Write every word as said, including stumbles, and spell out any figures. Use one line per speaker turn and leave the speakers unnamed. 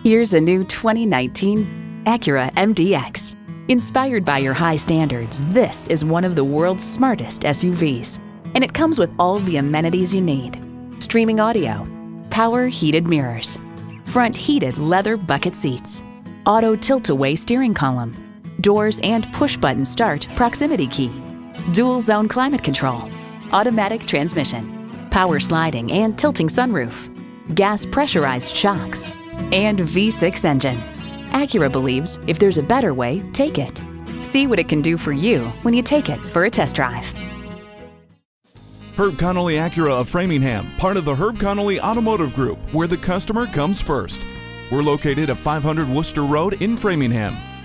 Here's a new twenty nineteen Acura M D X. Inspired by your high standards, this is one of the world's smartest S U Vs. And it comes with all the amenities you need. Streaming audio, power heated mirrors, front heated leather bucket seats, auto tilt-away steering column, doors and push-button start proximity key, dual zone climate control, automatic transmission, power sliding and tilting sunroof, gas pressurized shocks, and V six engine. Acura believes if there's a better way, take it. See what it can do for you when you take it for a test drive.
Herb Connolly Acura of Framingham, part of the Herb Connolly Automotive Group, where the customer comes first. We're located at five hundred Worcester Road in Framingham.